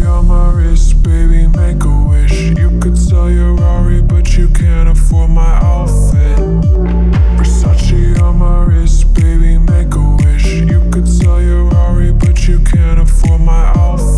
on my wrist, baby, make a wish. You could sell your Rari, but you can't afford my outfit. Versace on my wrist, baby, make a wish. You could sell your Rari, but you can't afford my outfit.